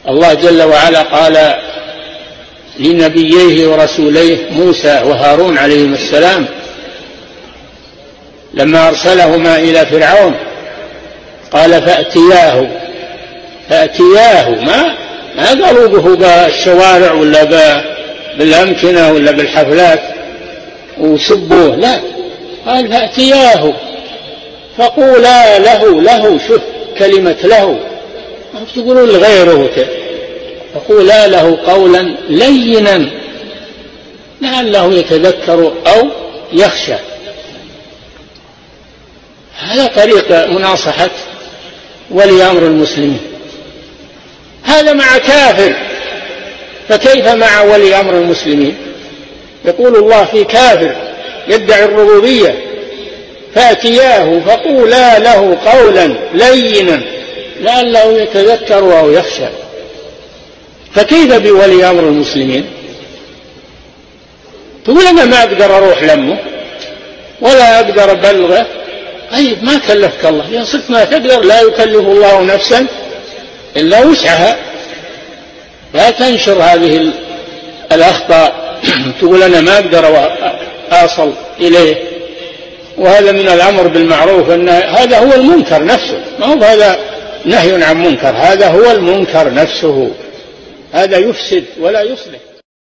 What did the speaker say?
الله جل وعلا قال لنبييه ورسوليه موسى وهارون عليهما السلام لما أرسلهما إلى فرعون قال فأتياه ما قالوا به بالشوارع ولا بالأمكنة ولا بالحفلات وسبوه، لا، قال فأتياه فقولا له، شوف كلمة له، ما تقولون لغيره، فقولا له قولا لينا لعله يتذكر أو يخشى. هذا طريق مناصحة ولي أمر المسلمين. هذا مع كافر، فكيف مع ولي أمر المسلمين؟ يقول الله في كافر يدعي الربوبية فأتياه فقولا له قولا لينا لعله يتذكر أو يخشى، فكيف بولي أمر المسلمين؟ تقول أنا ما أقدر أروح لمه ولا أقدر أبلغه. طيب ما كلفك الله، إن صرت ما تقدر لا يكلف الله نفسا إلا وسعها. لا تنشر هذه الأخطاء تقول أنا ما أقدر أصل إليه. وهذا من الأمر بالمعروف، أن هذا هو المنكر نفسه، ما هو هذا نهي عن منكر، هذا هو المنكر نفسه، هذا يفسد ولا يصلح.